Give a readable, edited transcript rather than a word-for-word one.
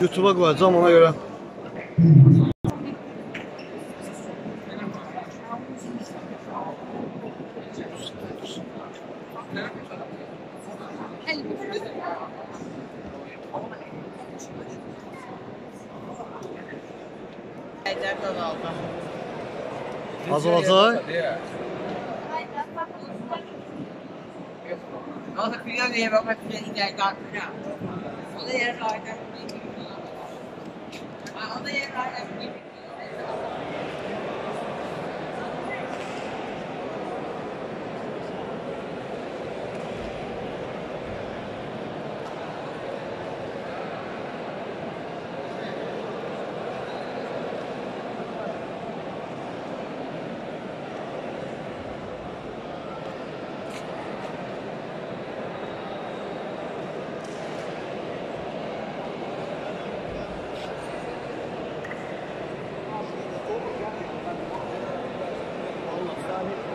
YouTube'a koyacağım ona göre. Az olacak. Nó thật kia gì mà phải chạy cọt nha. Nó đi rồi nha. Nó đi rồi nha. Allah